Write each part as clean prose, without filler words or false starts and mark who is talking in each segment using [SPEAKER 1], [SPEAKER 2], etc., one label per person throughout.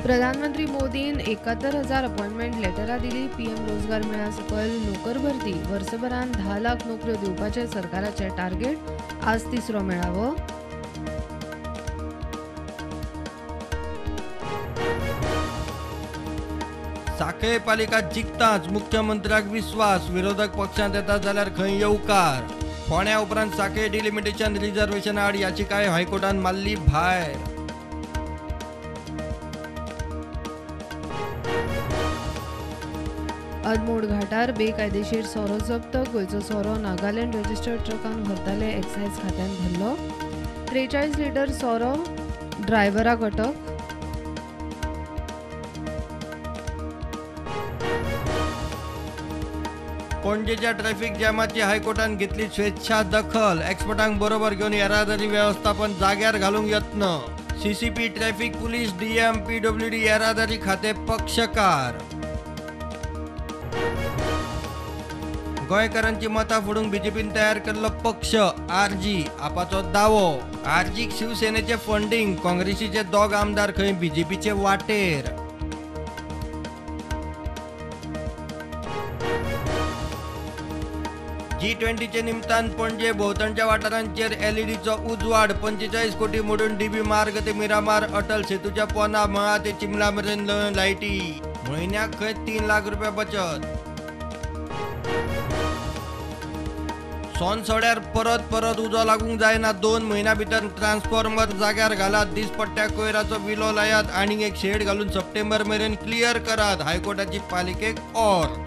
[SPEAKER 1] प्रधानमंत्री मोदीन 71,000 अपॉइंटमेंट लेटरां दिली. पीएम रोजगार मेळा सकयल नोकर भरती वर्सभरान 10 लाख नोकऱ्यो दिवपाचे सरकाराचे टार्गेट. आज तिसरो मेळावो.
[SPEAKER 2] सांखळे पालिका जिखताच मुख्यमंत्र्याक विश्वास. विरोधक पक्षांत येता जाल्यार खंय येवकार. फोंड्या उपरांत सांखळे डिलिमिटेशन रिझर्वेशन आड याचिकाय हायकोर्टान मारली भायर.
[SPEAKER 1] अदमोड घाटार बेकायदेशीर सोरो जप्त. गोंयचो सोरो नागालँड रजिस्टर्ड ट्रकान व्हरताले. एक्सायज खात्यान धरलो. 43 लिटर सोरो ड्रायव्हराक अटक.
[SPEAKER 2] पणजेच्या ट्रॅफिक जॅमाची हायकोर्टान घेतली स्वेच्छा दखल. एक्सपर्टांक बरोबर घेऊन येरादारी व्यवस्थापन जाग्यार घालूंक यत्न. CCP traffic police DM PWD येरादारी खाते पक्षकार. गोंयकारांची मतां फोडूंक बीजेपीन तयार केल्लो पक्ष आरजी आपाचो दावो. आरजीक शिवसेनेचे फंडिंग. काँग्रेसीचे दोग आमदार खंय बीजेपीचे वाटेर. G20चे निमतान पणजे भोंवतणच्या वाठारांचेर एलईडीचो उजवाड. 45 कोटी मोडून डीबी मार्ग ते मिरामार. अटल सेतूच्या पोना मळा ते चिमला मेरेन लायटी. म्हयन्याक खंय 3 लाख रुपया बचत. सोनसड्यार परत उजो लागूंक जायना. 2 म्हयन्या भितर ट्रान्सफॉर्मर जाग्यार घालात. दिसपट्ट्या कोयराचो विलो लायात. आनीक एक शेड घालून सप्टेंबर मेरेन क्लियर करात. हायकोर्टाची पालिकेक ऑर.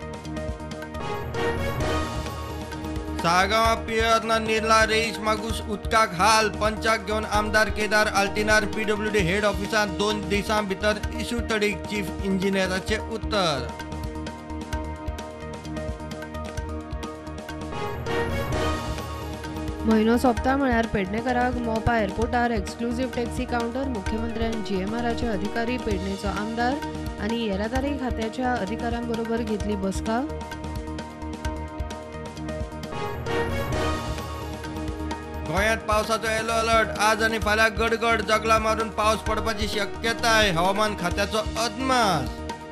[SPEAKER 2] साळगांवां पियर्न निर्ला रेईस मागूस उदकाक हाल. पंचाक घेवन आमदार केदार आल्तिनार पीडब्ल्यूडी हेड ऑफिसांत 2 दिसां भितर इशू तडीक. चीफ इंजिनियराचे उत्तर.
[SPEAKER 1] म्हयनो सोंपता म्हळ्यार पेडणेकाराक मोपा एअरपोर्टार एक्सक्लुझिव्ह टॅक्सी काउंटर. मुख्यमंत्र्यान जीएमआरचे अधिकारी, पेडणेचो आमदार आनी येरादारी खात्याच्या अधिकाऱ्यांबरोबर घेतली बसका.
[SPEAKER 2] गोंयांत पावसाचो येलो अलर्ट. आज आनी फाल्यां गडगड जगला मारून पावस पडपाची शक्यताय. हवामान खात्याचो अदमास.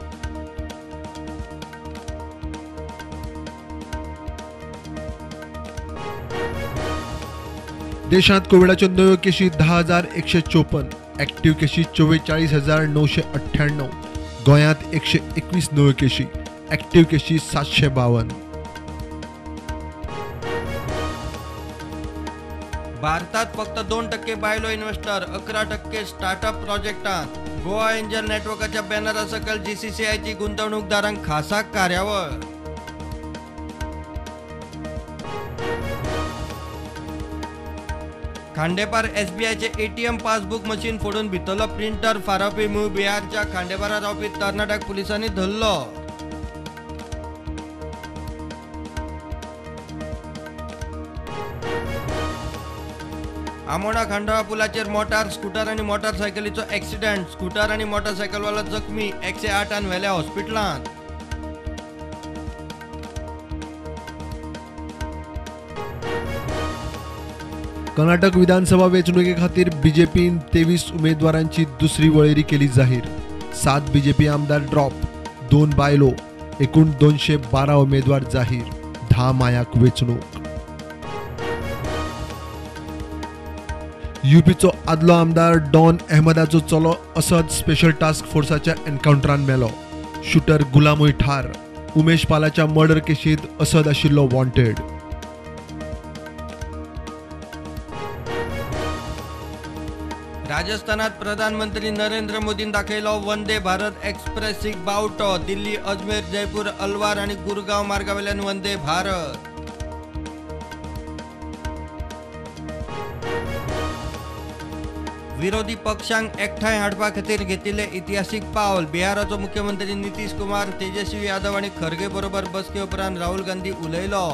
[SPEAKER 3] देशांत कोविडाच्यो नव्यो केशी 10,154. ॲक्टिव्ह केशी 44,998. गोंयांत 121 नव्यो केशी. ॲक्टिव्ह केशी 752.
[SPEAKER 2] भारतात फक्त 2% बायलो इन्व्हेस्टर. 11% स्टार्टअप प्रोजेक्टांत. गोवा एंजल नेटवर्काच्या बॅनरा सकयल जीसीसीआयची गुंतवणूकदारांक खासा कार्यावळ. खांडेपार एसबीआयचे एटीएम पासबुक मशीन फोडून भितरलो प्रिंटर फारावपी मूळ बिहारच्या खांडेपारा रावपी तरणाट्याक पुलिसांनी धरलो. आमोणा खांडोळा पुलाचेर मोटार, स्कूटर आनी मोटारसायकलीचो ॲक्सिडेंट. स्कूटर आनी मोटारसायकलवालो जखमी. 108 व्हेल्या हॉस्पिटलांत.
[SPEAKER 3] कर्नाटक विधानसभा वेंचणुके खातीर बीजेपीन 23 उमेदवारांची दुसरी वळेरी केली जाहीर. 7 बीजेपी आमदार ड्रॉप. 2 बायलो. एकूण 212 उमेदवार जाहीर. 10 मायाक वेंचणूक. यूपीचो आदलो आमदार डॉन अहमदाचो चलो असद स्पेशल टास्क फोर्साच्या एन्काउंटरान मेलो. शूटर गुलामूय ठार. उमेश पालाच्या मर्डर केशींत असद आशिल्लो वॉन्टेड.
[SPEAKER 2] राजस्थानात प्रधानमंत्री नरेंद्र मोदीन दाखयलो वंदे भारत एक्सप्रेसीक बावटो. दिल्ली, अजमेर, जयपूर, अलवार आनी गुरगांव मार्गावेल्यान वंदे भारत. विरोधी पक्षांक एकठांय हाडपा खातीर घेतिल्ले इतिहासीक पावल. बिहाराचो मुख्यमंत्री नितीश कुमार, तेजस्वी यादव आनी खरगे बरोबर बसके उपरांत राहुल गांधी उलयलो.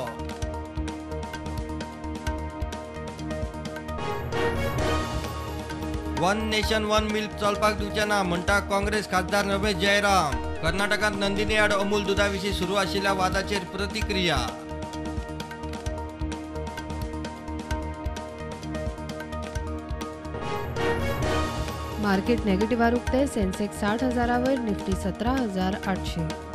[SPEAKER 2] वन नेशन वन मिल्क चलपाक दिवचे ना म्हणटा काँग्रेस खासदार रमेश जयराम. कर्नाटकांत नंदिनी आड अमूल दुधाविशीं सुरू आशिल्ल्या वादाचेर प्रतिक्रिया.
[SPEAKER 1] मार्केट नेगेटिव्ह उगते. सेन्सेक्स 60,000वर, निफ्टी 17,800.